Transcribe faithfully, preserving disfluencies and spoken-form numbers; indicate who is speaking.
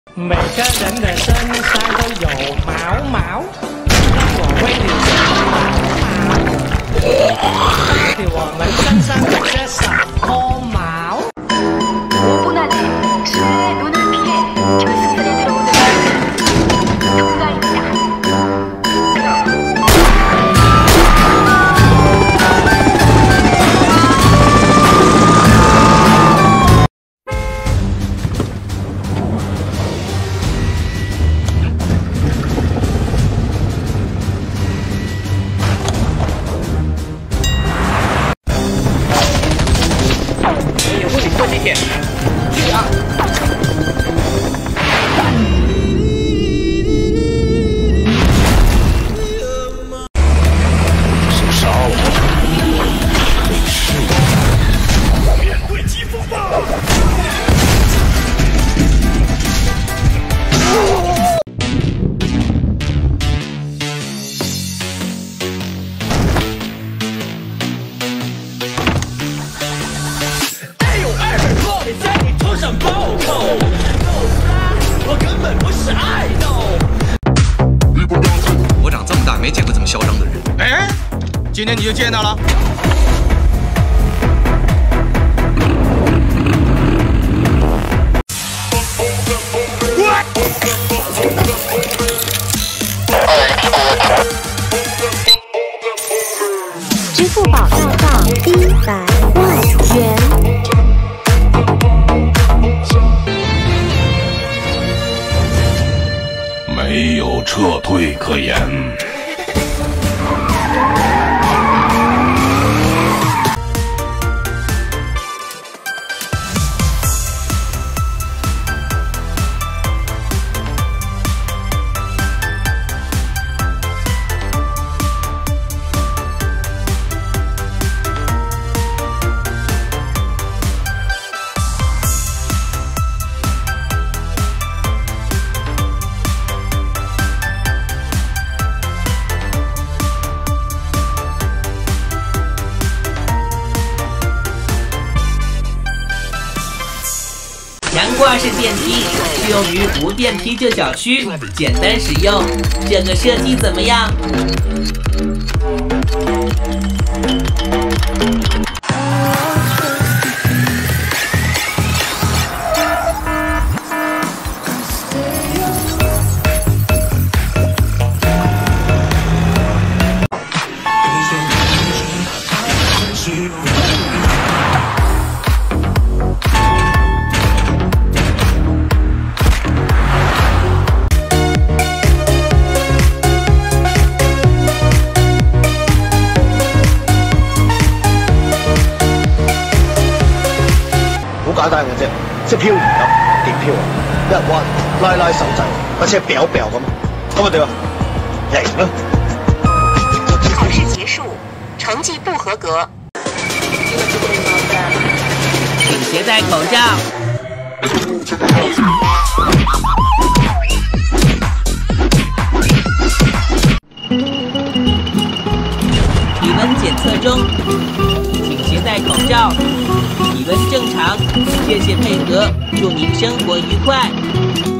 Speaker 1: 每个人的身上都有毛毛，让我为你剪毛毛。到底我们身上有些什么毛？
Speaker 2: 오분안에 수혜의 눈을 피해 결승선에 들어오는 것은 통과입니다.
Speaker 3: 我长这么大没见过这么嚣张的人。
Speaker 4: 哎，今天你就见到了。
Speaker 5: 支付宝大杠一百万元。
Speaker 6: 没有撤退可言。
Speaker 7: 阳挂式电梯适用于无电梯就小区，简单使用。这个设计怎么样？
Speaker 8: 好簡單嘅啫，即係漂唔入點漂啊？一人彎拉拉手掣，把車飆飆咁，咁啊點啊？贏啦！
Speaker 2: 考試結束，成績不合格。
Speaker 7: 請攜帶口罩。體溫檢測中，請攜帶口罩。 體溫正常，謝謝配合，祝您生活愉快。